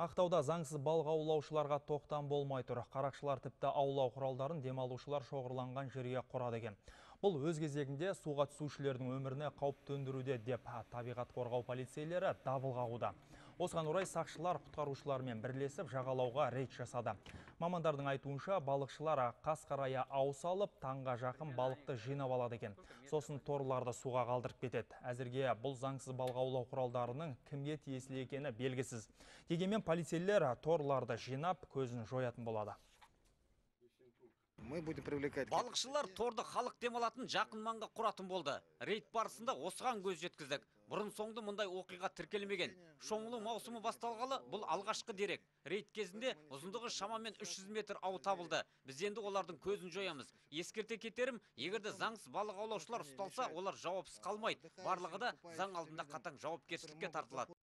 Ақтауда заңсыз балық аулаушыларға тоқтам болмай тұр. Қарақшылар тіпті аулау құралдарын демалушылар шоғырланған жерге құрады екен. Бұл өз кезегінде суға түсушілердің өміріне қауіп төндіруде деп табиғат қорғау полицейлері дабыл қағуда. Осыған орай сақшылар құтқарушылармен бірлесіп жағалауға рейд жасады. Мамандардың айтуынша балықшылар қас қарая ау салып, таңға жақын балықты жинап алады екен. Сосын торларды суға қалдырып кетеді. Әзірге бұл заңсыз балық аулау құралдарының кімге тиесілі екені белгісіз. Дегенмен полицейлер торларды жинап, көзін жоятын болады. Мы будем привлекать. Балықшылар торды халық демалатын жақын маңға құратын болды. Рейд барысында осыған көз жеткіздік. Бұрын соңды мұндай оқиға тіркелмеген. Шомылу маусымы басталғалы бұл алғашқы дерек. Рейд кезінде ұзындығы шамамен 300 метр ау табылды. Біз енді олардың көзін жоямыз. Ескерте кетерім, егерде заңсыз балық аулаушылар ұсталса, олар жауапсыз қалмайды. Барлығы да заң алдында қатаң жауапкершілікке тартылады.